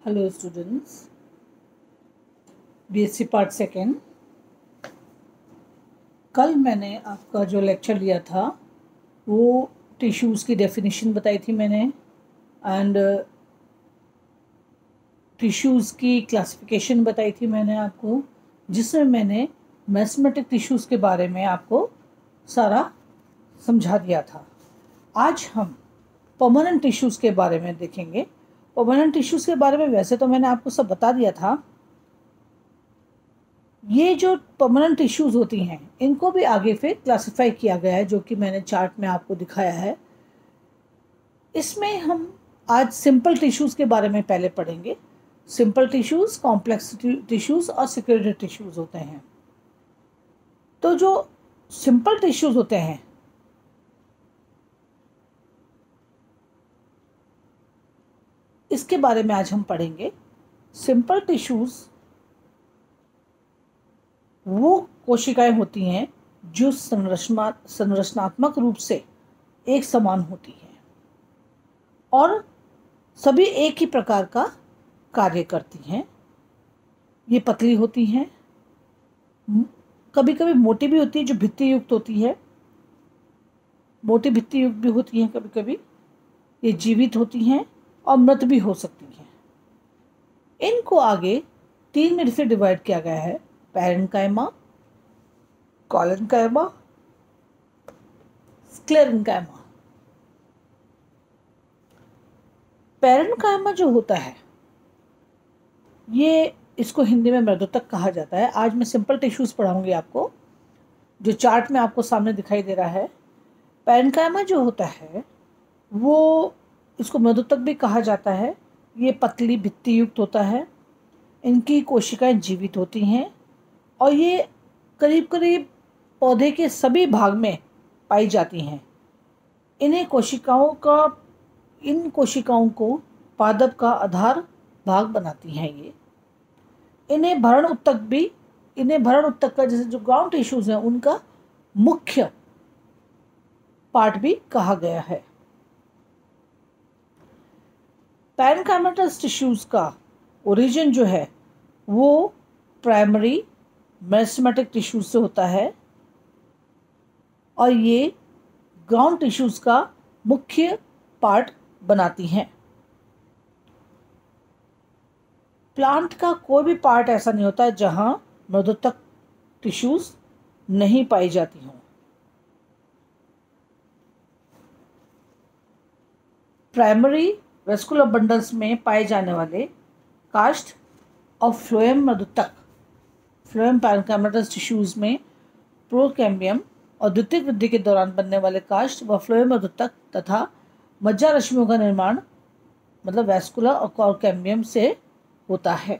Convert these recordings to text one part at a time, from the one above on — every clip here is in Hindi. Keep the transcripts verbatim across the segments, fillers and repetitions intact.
Hello students, BSc part second. कल मैंने आपका जो लेक्चर लिया था वो टिश्यूज़ की डेफिनेशन बताई थी मैंने, एंड टिश्यूज़ की क्लासिफिकेशन बताई थी मैंने आपको, जिसमें मैंने मैथमेटिक टिश्यूज़ के बारे में आपको सारा समझा दिया था। आज हम परमानेंट टिश्यूज़ के बारे में देखेंगे। परमानेंट टिश्यूज़ के बारे में वैसे तो मैंने आपको सब बता दिया था। ये जो परमानेंट टिश्यूज़ होती हैं इनको भी आगे फिर क्लासिफाई किया गया है, जो कि मैंने चार्ट में आपको दिखाया है। इसमें हम आज सिंपल टिश्यूज़ के बारे में पहले पढ़ेंगे। सिंपल टिश्यूज़, कॉम्प्लेक्स टिश्यूज़ और सिक्रेटेड टिश्यूज़ होते हैं। तो जो सिंपल टिश्यूज़ होते हैं इसके बारे में आज हम पढ़ेंगे। सिंपल टिश्यूज़ वो कोशिकाएं होती हैं जो संरचना संरचनात्मक रूप से एक समान होती हैं और सभी एक ही प्रकार का कार्य करती हैं। ये पतली होती हैं, कभी कभी मोटी भी होती है, जो भित्ति युक्त होती है, मोटी भित्ति युक्त भी होती हैं कभी कभी। ये जीवित होती हैं और मृत भी हो सकती हैं। इनको आगे तीन में से डिवाइड किया गया है: पैरेन्काइमा, कोलेन्काइमा, स्क्लेरेन्काइमा। पैरेन्काइमा जो होता है ये इसको हिंदी में मृदुतक कहा जाता है। आज मैं सिंपल टिश्यूज़ पढ़ाऊंगी आपको, जो चार्ट में आपको सामने दिखाई दे रहा है। पैरेन्काइमा जो होता है वो इसको मृदुतक भी कहा जाता है। ये पतली भित्ति युक्त होता है, इनकी कोशिकाएं जीवित होती हैं और ये करीब करीब पौधे के सभी भाग में पाई जाती हैं। इन्हें कोशिकाओं का इन कोशिकाओं को पादप का आधार भाग बनाती हैं। ये इन्हें भरण उत्तक भी इन्हें भरण उत्तक का, जैसे जो ग्राउंड टिश्यूज़ हैं, उनका मुख्य पार्ट भी कहा गया है। पैरेन्काइमेटस टिश्यूज़ का ओरिजिन जो है वो प्राइमरी मेरिस्टेमेटिक टिश्यूज़ से होता है और ये ग्राउंड टिश्यूज़ का मुख्य पार्ट बनाती हैं। प्लांट का कोई भी पार्ट ऐसा नहीं होता जहां मृदुतक टिश्यूज़ नहीं पाई जाती हों। प्राइमरी वेस्कुलर बंडल्स में पाए जाने वाले कास्ट और फ्लोएम मृदुतक फ्लोएम पैरेन्काइमेटस टिश्यूज़ में प्रोकैम्बियम और द्वितीयक वृद्धि के दौरान बनने वाले कास्ट व फ्लोएम मृदुतक तथा मज्जा रश्मियों का निर्माण मतलब वैस्कुलर और कॉर्कैम्बियम से होता है।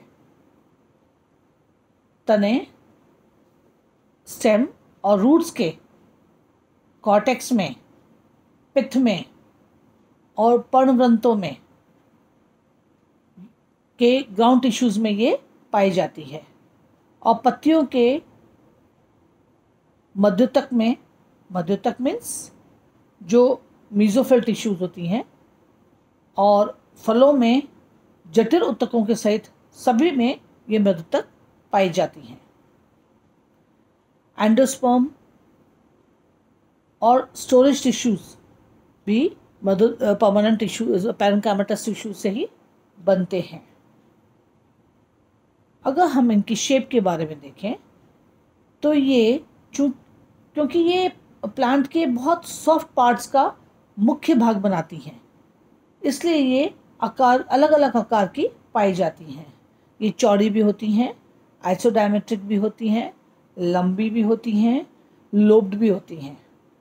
तने, स्टेम और रूट्स के कॉर्टेक्स में, पित्त में और पर्णवृंतों में के ग्राउंड टिश्यूज़ में ये पाई जाती है और पत्तियों के मध्युतक में, मध्युतक मीन्स जो मीजोफिल टिश्यूज़ होती हैं, और फलों में जटिल उत्तकों के सहित सभी में ये मृदुतक पाई जाती हैं। एंडोस्पर्म और स्टोरेज टिश्यूज़ भी मधु परमानेंट टिश्यू पैरेन्काइमेटस टिश्यू से ही बनते हैं। अगर हम इनकी शेप के बारे में देखें तो ये चूँ क्योंकि ये प्लांट के बहुत सॉफ्ट पार्ट्स का मुख्य भाग बनाती हैं, इसलिए ये आकार अलग अलग आकार की पाई जाती हैं। ये चौड़ी भी होती हैं, आइसोडायमेट्रिक भी होती हैं, लंबी भी होती हैं, लोब्ड भी होती हैं।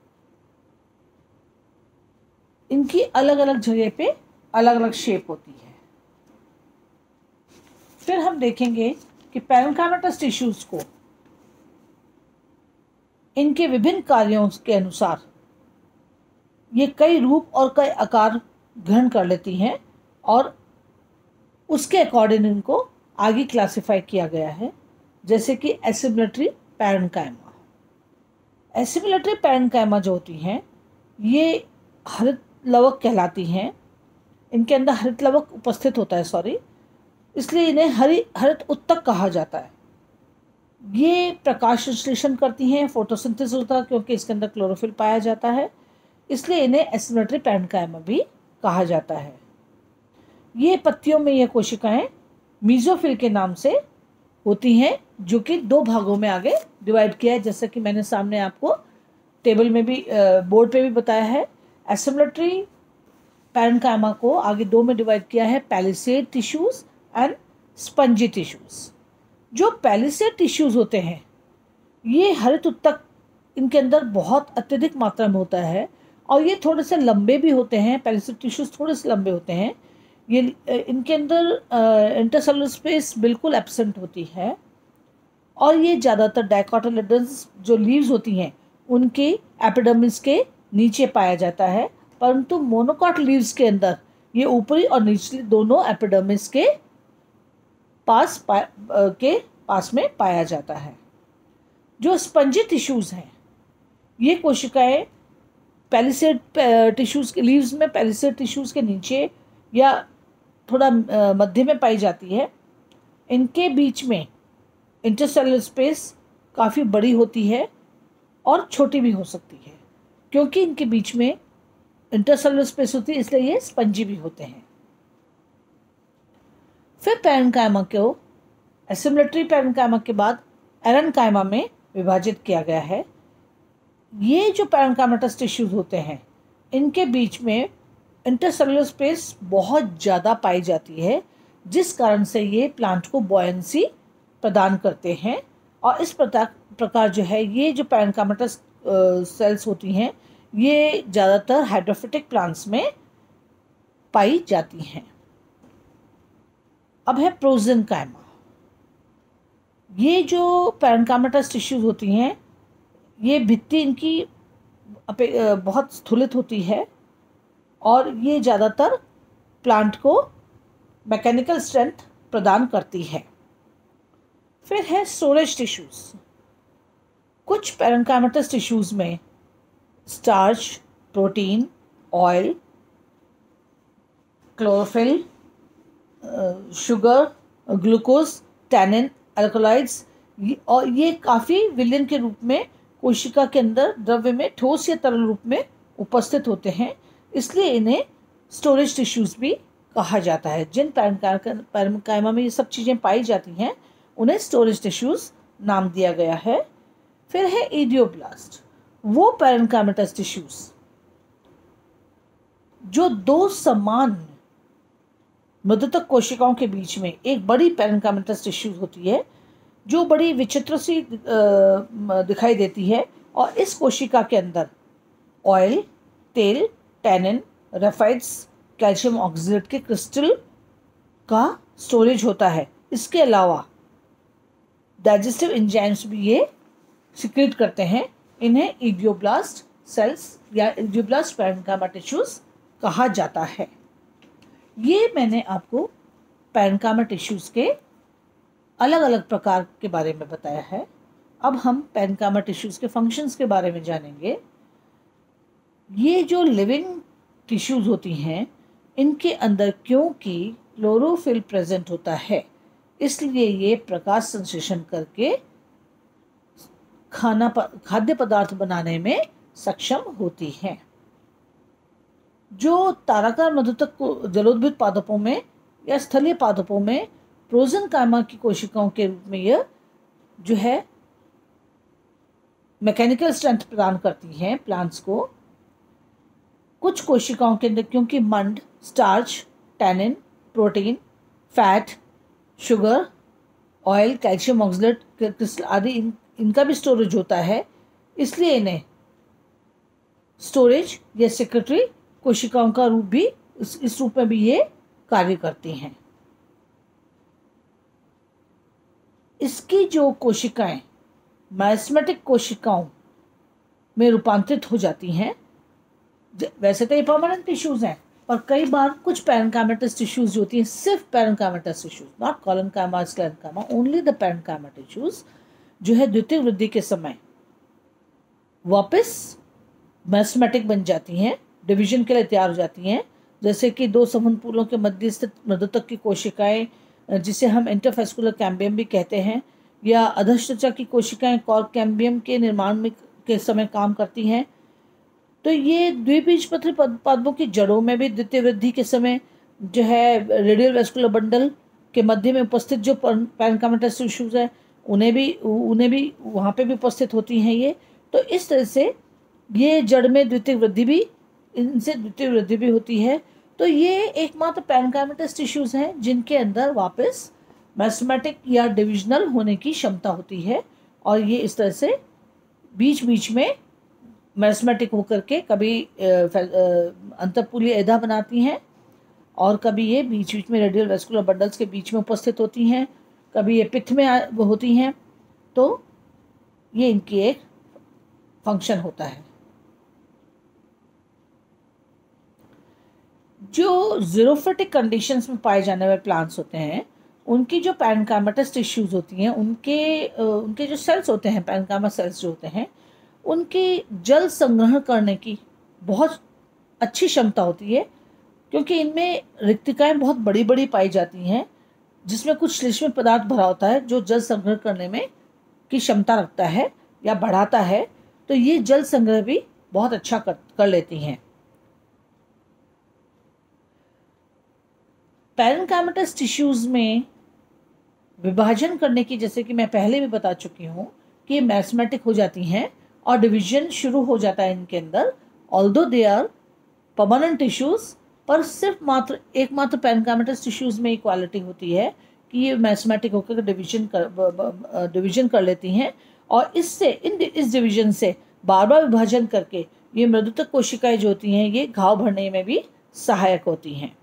इनकी अलग अलग जगह पे अलग अलग शेप होती है। फिर हम देखेंगे कि पैरेन्काइमेटस टिश्यूज़ को इनके विभिन्न कार्यों के अनुसार ये कई रूप और कई आकार ग्रहण कर लेती हैं और उसके अकॉर्डिंग इनको आगे क्लासिफाई किया गया है, जैसे कि एसिमिलेटरी पैरेन्काइमा। एसिमिलेटरी पैरेन्काइमा जो होती हैं ये हरित लवक कहलाती हैं। इनके अंदर हरित लवक उपस्थित होता है सॉरी इसलिए इन्हें हरि हरित उत्तक कहा जाता है। ये प्रकाश संश्लेषण करती हैं, फोटोसिंथेसिस होता है क्योंकि इसके अंदर क्लोरोफिल पाया जाता है, इसलिए इन्हें एसिमेट्री पैरेन्काइमा भी कहा जाता है। ये पत्तियों में ये कोशिकाएं मीजोफिल के नाम से होती हैं, जो कि दो भागों में आगे डिवाइड किया है, जैसे कि मैंने सामने आपको टेबल में भी बोर्ड पे भी बताया है। एसिमेट्री पैरेन्काइमा को आगे दो में डिवाइड किया है, palisade tissues and spongy tissues. जो पैलिसेड टिश्यूज होते हैं ये हरित उत्तक इनके अंदर बहुत अत्यधिक मात्रा में होता है और ये थोड़े से लंबे भी होते हैं। पैलिसेड टिश्यूज थोड़े से लंबे होते हैं। ये इनके अंदर इंटरसेलुलर स्पेस बिल्कुल एब्सेंट होती है और ये ज़्यादातर डाइकोटिलेडन्स जो लीव्स होती हैं उनके एपिडर्मिस के नीचे पाया जाता है, परंतु मोनोकॉट लीव्स के अंदर ये ऊपरी और निचली दोनों एपिडर्मिस के पास पा, के पास में पाया जाता है। जो स्पंजी टिश्यूज हैं ये कोशिकाएं पैलिसेड टिश्यूज के लीव्स में पैलिसेड टिश्यूज के नीचे या थोड़ा मध्य में पाई जाती है। इनके बीच में इंटरसेलुलर स्पेस काफ़ी बड़ी होती है और छोटी भी हो सकती है। क्योंकि इनके बीच में इंटरसेलुलर स्पेस होती है इसलिए ये स्पंजी भी होते हैं। फिर पैरेन्काइमा को एसिमेट्री पैरेन्काइमा के बाद एरेन्काइमा में विभाजित किया गया है। ये जो पैरेन्काइमेटस टिश्यूज होते हैं इनके बीच में इंटरसेलुलर स्पेस बहुत ज़्यादा पाई जाती है, जिस कारण से ये प्लांट को बॉयंसी प्रदान करते हैं। और इस प्रकार जो है ये जो पैरेन्काइमेटस सेल्स होती हैं ये ज़्यादातर हाइड्रोफिटिक प्लांट्स में पाई जाती हैं। अब है प्रोजेनकाइमा। ये जो पैरेन्काइमेटस टिश्यूज होती हैं ये भित्ति इनकी बहुत स्थूलित होती है और ये ज़्यादातर प्लांट को मैकेनिकल स्ट्रेंथ प्रदान करती है। फिर है स्टोरेज टिश्यूज। कुछ पैरेन्काइमेटस टिश्यूज में starch, protein, oil, chlorophyll, sugar, glucose, tannin, alkaloids और ये काफ़ी विलयन के रूप में कोशिका के अंदर द्रव्य में ठोस या तरल रूप में उपस्थित होते हैं, इसलिए इन्हें स्टोरेज टिश्यूज भी कहा जाता है। जिन पैरेन्काइमा में ये सब चीज़ें पाई जाती हैं उन्हें स्टोरेज टिश्यूज नाम दिया गया है। फिर है इडियोब्लास्ट। वो पैरेन्काइमेटस टिश्यूज जो दो समान मृदुतक कोशिकाओं के बीच में एक बड़ी पैरेन्काइमेटस टिश्यूज होती है जो बड़ी विचित्र सी दिखाई देती है और इस कोशिका के अंदर ऑयल, तेल, टैनिन, रेफाइड्स, कैल्शियम ऑक्जेलेट के क्रिस्टल का स्टोरेज होता है। इसके अलावा डाइजेस्टिव एंजाइम्स भी ये सिक्रीट करते हैं। इन्हें इडियोब्लास्ट सेल्स या इडियोब्लास्ट पैरेन्काइमा टिश्यूज कहा जाता है। ये मैंने आपको पैरेन्काइमा टिश्यूज के अलग अलग प्रकार के बारे में बताया है। अब हम पैरेन्काइमा टिश्यूज के फंक्शंस के बारे में जानेंगे। ये जो लिविंग टिश्यूज होती हैं इनके अंदर क्योंकि क्लोरोफिल प्रेजेंट होता है इसलिए ये प्रकाश संश्लेषण करके खाना खाद्य पदार्थ बनाने में सक्षम होती हैं। जो ताराकार मृदुतक को जलोद्भिद पादपों में या स्थलीय पादपों में प्रोजेनकाइमा की कोशिकाओं के रूप में यह जो है मैकेनिकल स्ट्रेंथ प्रदान करती हैं प्लांट्स को। कुछ कोशिकाओं के अंदर क्योंकि मंड, starch, tannin, protein, fat, sugar, oil, calcium oxalate crystal आदि इन, इनका भी स्टोरेज होता है, इसलिए इन्हें स्टोरेज या सेक्रेटरी कोशिकाओं का रूप भी इस, इस रूप में भी ये कार्य करती हैं। इसकी जो कोशिकाएं मायोस्मेटिक कोशिकाओं में रूपांतरित हो जाती हैं। वैसे तो ये परमानेंट टिश्यूज हैं पर कई बार कुछ पैरेन्काइमेटस टिश्यूज जो होती हैं सिर्फ parenchymatous tissues, not collenchyma, sclerenchyma, only the parenchyma tissues जो है द्वितीय वृद्धि के समय वापस मायोस्मेटिक बन जाती हैं, डिवीजन के लिए तैयार हो जाती हैं। जैसे कि दो संवहनपूलों के मध्य स्थित मृदुतक की कोशिकाएं जिसे हम इंटरफेस्कुलर कैम्बियम भी कहते हैं, या अधःत्वचा की कोशिकाएं कॉर्क कैम्बियम के निर्माण में के समय काम करती हैं। तो ये द्विबीजपत्री पादपों की जड़ों में भी द्वितीय वृद्धि के समय जो है रेडियल वेस्कुलर बंडल के मध्य में उपस्थित जो पैरेन्काइमेटस टिश्यूज है उन्हें भी उन्हें भी वहाँ पे भी उपस्थित होती हैं ये। तो इस तरह से ये जड़ में द्वितीय वृद्धि भी इनसे द्वितीय वृद्धि भी होती है। तो ये एकमात्र पैरेन्काइमेटस टिश्यूज हैं जिनके अंदर वापस मेरिस्टेमेटिक या डिविजनल होने की क्षमता होती है, और ये इस तरह से बीच बीच में मेरिस्टेमेटिक होकर के कभी अंतःपुलीय एधा बनाती हैं, और कभी ये बीच बीच में रेडियल वेस्कुलर बंडल्स के बीच में उपस्थित होती हैं, कभी ये पित्त में होती हैं। तो ये इनकी एक फंक्शन होता है। जो ज़ीरोफिटिक कंडीशंस में पाए जाने वाले प्लांट्स होते हैं उनकी जो पैरेन्काइमेटस टिश्यूज होती हैं उनके उनके जो सेल्स होते हैं, पैरेन्काइमा सेल्स जो होते हैं, उनकी जल संग्रहण करने की बहुत अच्छी क्षमता होती है, क्योंकि इनमें रिक्तिकाएं बहुत बड़ी बड़ी पाई जाती हैं जिसमें कुछ श्लेष्म पदार्थ भरा होता है जो जल संग्रह करने में की क्षमता रखता है या बढ़ाता है। तो ये जल संग्रह भी बहुत अच्छा कर, कर लेती हैं। पैरेन्काइमेटस टिश्यूज में विभाजन करने की, जैसे कि मैं पहले भी बता चुकी हूँ कि मेरिस्टेमेटिक हो जाती हैं और डिवीजन शुरू हो जाता है इनके अंदर। Although they are permanent tissues, पर सिर्फ मात्र एकमात्र पैरेन्काइमेटस टिश्यूज में इक्वालिटी होती है कि ये मेरिस्टेमेटिक होकर डिवीजन कर डिवीजन कर लेती हैं, और इससे इन इस डिवीजन से बार बार विभाजन करके ये मृदुतक कोशिकाएं जो होती हैं ये घाव भरने में भी सहायक होती हैं।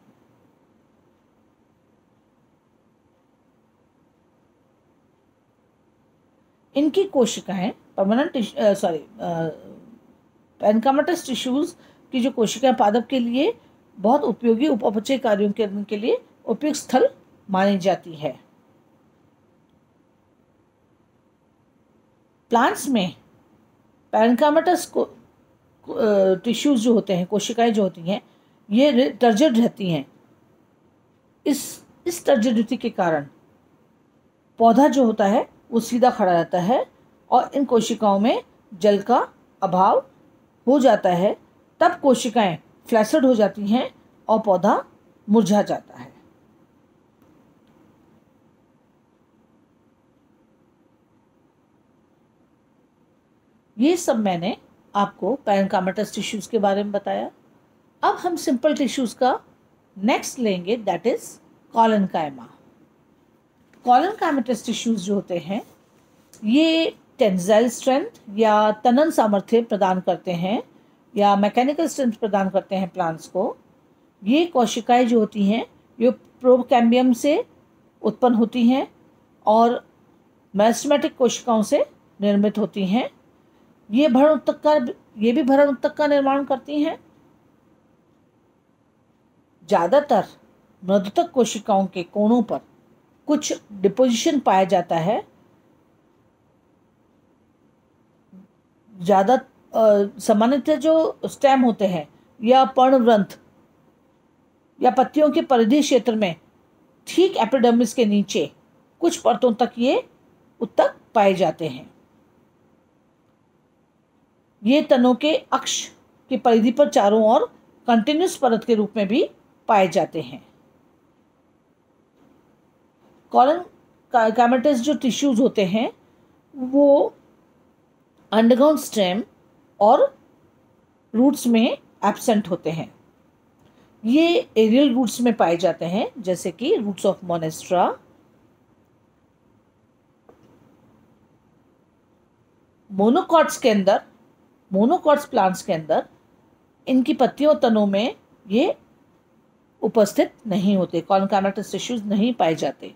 इनकी कोशिकाएं परमानेंट सॉरी पैरेन्काइमेटस टिश्यूज की जो कोशिकाएं पादप के लिए बहुत उपयोगी उपापचय कार्यों करने के लिए उपयुक्त स्थल मानी जाती है। प्लांट्स में पैरेन्काइमेटस को टिश्यूज जो होते हैं, कोशिकाएं जो होती हैं, ये टर्जिड रहती हैं। इस इस टर्जिडिटी के कारण पौधा जो होता है वो सीधा खड़ा रहता है, और इन कोशिकाओं में जल का अभाव हो जाता है। तब कोशिकाएं फ्लैसिड हो जाती हैं और पौधा मुरझा जाता है। ये सब मैंने आपको पैरेन्काइमेटस टिश्यूज के बारे में बताया। अब हम सिंपल टिश्यूज का नेक्स्ट लेंगे, that is collenchyma. Collenchymatous tissues जो होते हैं ये टेंसाइल स्ट्रेंथ या तनन सामर्थ्य प्रदान करते हैं या मैकेनिकल स्ट्रेंथ प्रदान करते हैं प्लांट्स को। ये कोशिकाएं जो होती हैं ये प्रोकैम्बियम से उत्पन्न होती हैं और मेरिस्टेमेटिक कोशिकाओं से निर्मित होती हैं। ये भरण उत्तक का ये भी भरण उत्तक का निर्माण करती हैं। ज़्यादातर मृदुतक कोशिकाओं के कोणों पर कुछ डिपोजिशन पाया जाता है। ज़्यादा सामान्यतः जो स्टेम होते हैं या पर्णवृंत या पत्तियों के परिधीय क्षेत्र में ठीक एपिडर्मिस के नीचे कुछ परतों तक ये उत्तक पाए जाते हैं। ये तनों के अक्ष की परिधि पर चारों ओर कंटिन्यूस परत के रूप में भी पाए जाते हैं। कॉलेनकाइमेटस जो टिश्यूज होते हैं वो अंडरग्राउंड स्टेम और रूट्स में एब्सेंट होते हैं। ये एरियल रूट्स में पाए जाते हैं, जैसे कि रूट्स ऑफ मोनेस्ट्रा, मोनोकॉट्स के अंदर मोनोकॉट्स प्लांट्स के अंदर इनकी पत्तियों तनों में ये उपस्थित नहीं होते, कॉलेनकाइमेटस टिश्यूज नहीं पाए जाते।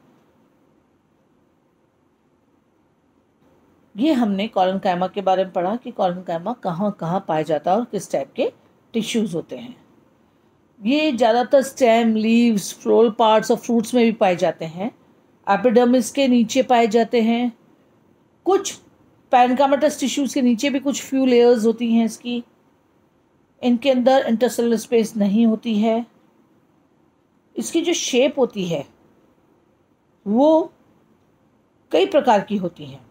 ये हमने कॉलेनकाइमा के बारे में पढ़ा कि कॉलेनकाइमा कहाँ कहाँ पाया जाता है और किस टाइप के टिश्यूज होते हैं। ये ज़्यादातर स्टेम, लीव्स, फ्लोरल पार्ट्स और फ्रूट्स में भी पाए जाते हैं। एपिडर्मिस के नीचे पाए जाते हैं। कुछ पैरेन्काइमेटस टिश्यूज के नीचे भी कुछ फ्यू लेयर्स होती हैं इसकी। इनके अंदर इंटरसेलुलर स्पेस नहीं होती है। इसकी जो शेप होती है वो कई प्रकार की होती हैं।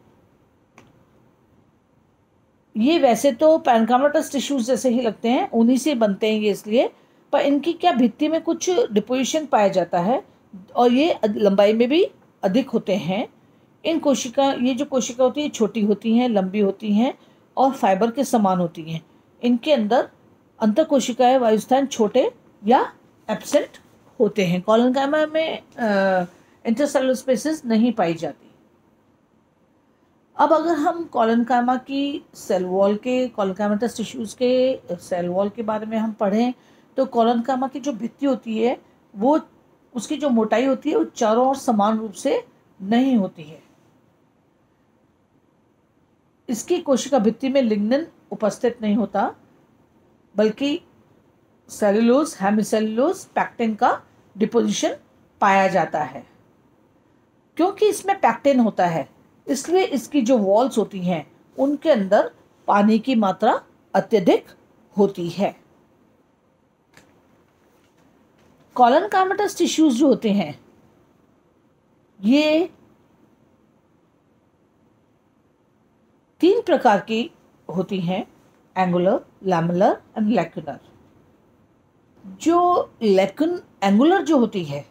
ये वैसे तो पैनकामेटस टिश्यूज जैसे ही लगते हैं, उन्हीं से बनते हैं ये इसलिए, पर इनकी क्या भित्ति में कुछ डिपोजिशन पाया जाता है और ये लंबाई में भी अधिक होते हैं। इन कोशिका ये जो कोशिका होती है छोटी होती हैं, लंबी होती हैं और फाइबर के समान होती हैं। इनके अंदर अंतर कोशिकाएं वायुस्थान छोटे या एब्सेंट होते हैं। कॉलनकाइमा में इंटरसेलुलर स्पेसेस नहीं पाई जाती। अब अगर हम कॉलनकाइमा की सेल वॉल के, कॉलनकाइमेटस टिश्यूज़ के सेल वॉल के बारे में हम पढ़ें तो कॉलनकाइमा की जो भित्ति होती है वो, उसकी जो मोटाई होती है वो चारों ओर समान रूप से नहीं होती है। इसकी कोशिका भित्ति में लिग्निन उपस्थित नहीं होता, बल्कि सेलुलोज, हेमिसेलुलोज, पैक्टिन का डिपोजिशन पाया जाता है। क्योंकि इसमें पैक्टिन होता है इसलिए इसकी जो वॉल्स होती हैं उनके अंदर पानी की मात्रा अत्यधिक होती है। कॉलनकाइमेटस टिश्यूज जो होते हैं ये तीन प्रकार की होती हैं, एंगुलर, लैमेलर एंड लैक्यूनर। जो लैक्यून एंगुलर जो होती है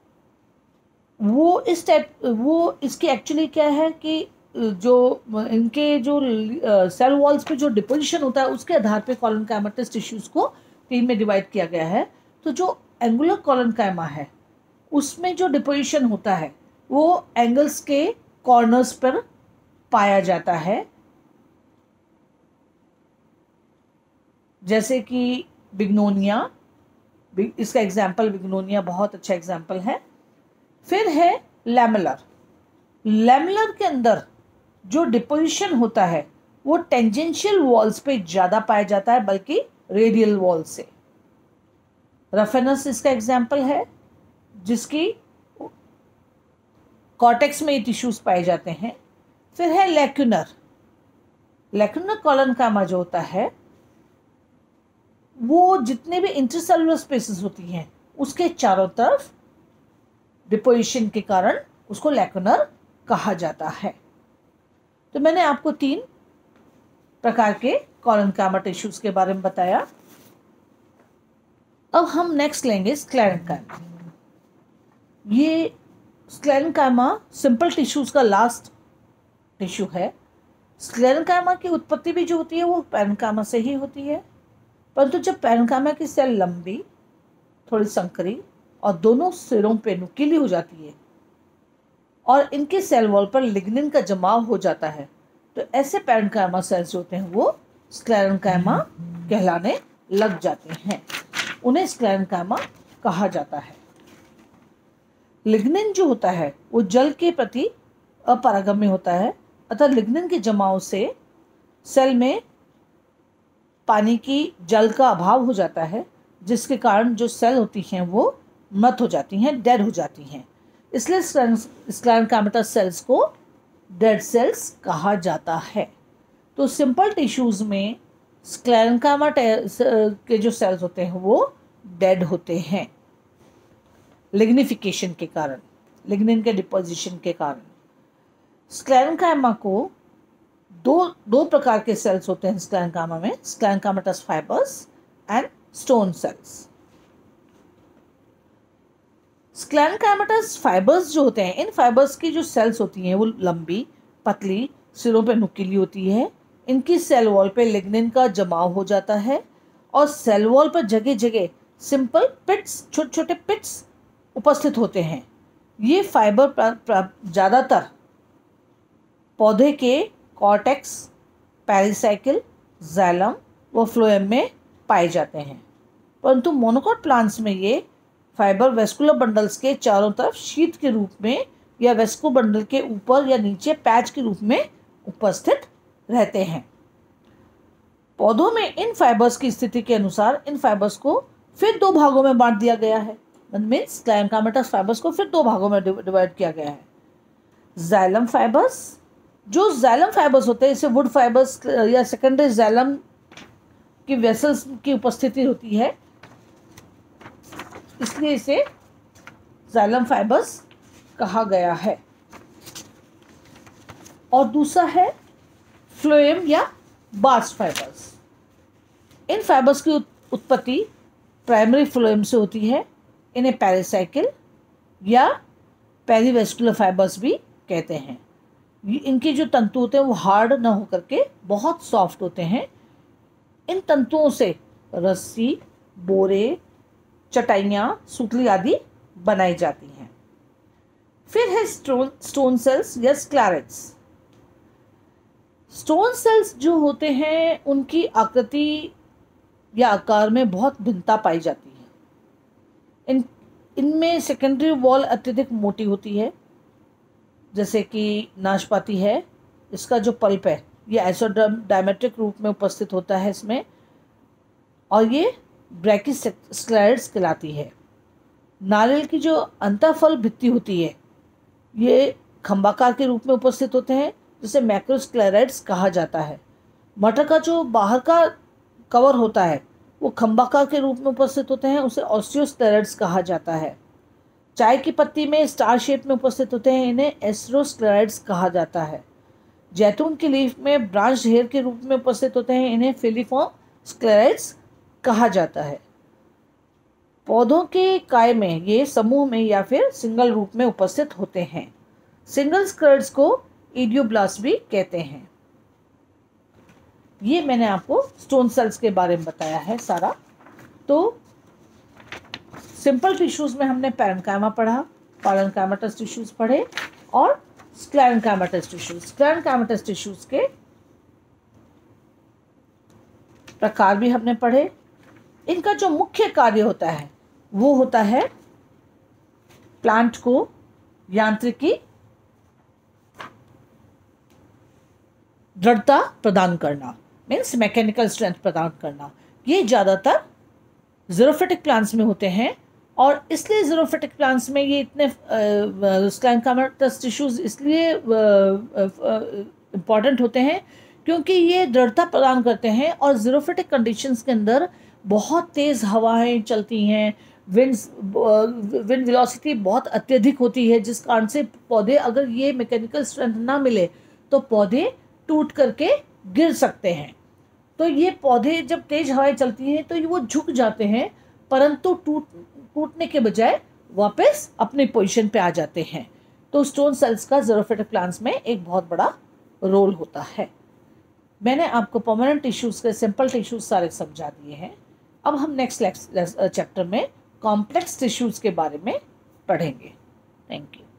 वो इस टाइप, वो इसकी एक्चुअली क्या है कि जो इनके जो सेल वॉल्स पे जो डिपोजिशन होता है उसके आधार पे कॉलनकाइमेटस टिश्यूज को तीन में डिवाइड किया गया है। तो जो एंगुलर कॉलनकाइमा है उसमें जो डिपोजिशन होता है वो एंगल्स के कॉर्नर्स पर पाया जाता है, जैसे कि बिग्नोनिया, इसका एग्जाम्पल बिग्नोनिया बहुत अच्छा एग्जाम्पल है। फिर है लैमेलर। लैमेलर के अंदर जो डिपोजिशन होता है वो टेंजेंशियल वॉल्स पे ज़्यादा पाया जाता है बल्कि रेडियल वॉल से। रफेनस इसका एग्जाम्पल है जिसकी कॉर्टेक्स में ये टिश्यूज पाए जाते हैं। फिर है लैक्यूनर। लैक्यूनर कॉलनकाइमा जो होता है वो जितने भी इंटरसेलुलर स्पेसेस होती हैं उसके चारों तरफ डिपोजिशन के कारण उसको लैक्यूनर कहा जाता है। तो मैंने आपको तीन प्रकार के कॉलनकाइमा टिश्यूज के बारे में बताया। अब हम नेक्स्ट लेंगे स्क्लेरेंकाइमा। ये स्क्लेरेंकाइमा सिंपल टिश्यूज का लास्ट टिश्यू है। स्क्लेरेंकाइमा की उत्पत्ति भी जो होती है वो पैरेन्काइमा से ही होती है, परंतु जब पैरेन्काइमा की सेल लंबी, थोड़ी संकरी और दोनों सिरों पे नुकीली हो जाती है और इनके सेल वॉल पर लिग्निन का जमाव हो जाता है तो ऐसे पैरेन्काइमा सेल्स जो होते हैं वो स्क्लेरेंकाइमा कहलाने लग जाते हैं। उन्हें स्क्लेरेंकाइमा कहा जाता है। लिग्निन जो होता है वो जल के प्रति अपरागम्य होता है, अतः लिग्निन के जमाव से सेल में पानी की जल का अभाव हो जाता है, जिसके कारण जो सेल होती हैं वो मृत हो जाती हैं, डेड हो जाती हैं। इसलिए स्क्लेरेंकाइमेटस सेल्स को डेड सेल्स कहा जाता है। तो सिंपल टिश्यूज में स्क्लेरेंकाइमा के जो सेल्स होते हैं वो डेड होते हैं लिग्निफिकेशन के कारण, लिग्निन के डिपोजिशन के कारण। स्क्लेरेंकाइमा को दो दो प्रकार के सेल्स होते हैं स्क्लेरेंकाइमा में, sclerenchymatous fibres and stone cells. Sclerenchymatous fibres जो होते हैं, इन फाइबर्स की जो सेल्स होती हैं वो लंबी, पतली, सिरों पे नुकीली होती है। इनकी सेल वॉल पे लिग्निन का जमाव हो जाता है और सेल वॉल पर जगह जगह सिंपल पिट्स, छोटे छोटे पिट्स उपस्थित होते हैं। ये फाइबर ज़्यादातर पौधे के कॉर्टेक्स, पेरिसाइकिल, जाइलम व फ्लोएम में पाए जाते हैं, परंतु मोनोकोट प्लांट्स में ये फाइबर वेस्कुलर बंडल्स के चारों तरफ शीट के रूप में या वेस्को बंडल के ऊपर या नीचे पैच के रूप में उपस्थित रहते हैं। पौधों में इन फाइबर्स की स्थिति के अनुसार इन फाइबर्स को फिर दो भागों में बांट दिया गया है। मीन्स स्क्लेरेंकाइमेटस फाइबर्स को फिर दो भागों में डिवाइड किया गया है। जाइलम फाइबर्स, जो जाइलम फाइबर्स होते हैं इसे वुड फाइबर्स या सेकेंडरी जाइलम की वेसल्स की उपस्थिति होती है, इसलिए इसे जाइलम फाइबर्स कहा गया है। और दूसरा है फ्लोएम या बास्ट फाइबर्स। इन फाइबर्स की उत्पत्ति प्राइमरी फ्लोएम से होती है। इन्हें पेरिसाइकिल या पेरीवेस्कुलर फाइबर्स भी कहते हैं। इनके जो तंतु होते हैं वो हार्ड ना होकर के बहुत सॉफ्ट होते हैं। इन तंतुओं से रस्सी, बोरे, चटाइयाँ, सुतली आदि बनाई जाती हैं। फिर है स्टोन स्टोन सेल्स या स्क्लेरेट्स। स्टोन सेल्स जो होते हैं उनकी आकृति या आकार में बहुत भिन्नता पाई जाती है। इन इनमें सेकेंडरी वॉल अत्यधिक मोटी होती है, जैसे कि नाशपाती है। इसका जो पल्प है ये आइसोडर्म डायमेट्रिक रूप में उपस्थित होता है इसमें, और ये ब्रैकिस्क्लेरेट्स कहलाती है। नारियल की जो अंतःफल भित्ति होती है ये खंभाकार के रूप में उपस्थित होते हैं, जिसे मैक्रोस्क्लेरेट्स कहा जाता है। मटर का जो बाहर का कवर होता है वो खंभाकार के रूप में उपस्थित होते हैं, उसे ऑस्टियोस्क्लेरेट्स कहा जाता है। चाय की पत्ती में स्टार शेप में उपस्थित होते हैं, इन्हें एस्ट्रोस्क्लेरेट्स कहा जाता है। जैतून की लीफ में ब्रांच हेयर के रूप में उपस्थित होते हैं, इन्हें फिलीफॉर्म स्क्लेरेट्स कहा जाता है। पौधों के काय में ये समूह में या फिर सिंगल रूप में उपस्थित होते हैं। सिंगल स्क्लेरेट्स को इडियोब्लास्ट भी कहते हैं। ये मैंने आपको स्टोन सेल्स के बारे में बताया है सारा। तो सिंपल टिश्यूज में हमने पैरेन्काइमा पढ़ा, पारेन्काइमेटस टिश्यूज पढ़े और स्क्लेरेन्काइमेटस टिश्यूज। स्क्लेरेन्काइमेटस टिश्यूज के प्रकार भी हमने पढ़े। इनका जो मुख्य कार्य होता है वो होता है प्लांट को यांत्रिकी दृढ़ता प्रदान करना, मीन्स मैकेनिकल स्ट्रेंथ प्रदान करना। ये ज़्यादातर ज़ीरोफिटिक प्लांट्स में होते हैं, और इसलिए ज़ीरोफिटिक प्लांट्स में ये इतने स्क्लेरेन्काइमेटस टिश्यूज इसलिए इम्पॉर्टेंट होते हैं क्योंकि ये दृढ़ता प्रदान करते हैं। और ज़ीरोफिटिक कंडीशंस के अंदर बहुत तेज़ हवाएं चलती हैं, विंड्स विंड वेलोसिटी बहुत अत्यधिक होती है, जिस कारण से पौधे, अगर ये मैकेनिकल स्ट्रेंथ ना मिले तो पौधे टूट करके गिर सकते हैं। तो ये पौधे जब तेज हवाएं चलती हैं तो ये वो झुक जाते हैं, परंतु टूट टूटने के बजाय वापस अपनी पोजीशन पे आ जाते हैं। तो स्टोन सेल्स का ज़ीरोफिटिक प्लांट्स में एक बहुत बड़ा रोल होता है। मैंने आपको परमानेंट टिश्यूज के सिंपल टिश्यूज सारे समझा दिए हैं। अब हम नेक्स्ट चैप्टर में कॉम्प्लेक्स टिश्यूज के बारे में पढ़ेंगे। Thank you.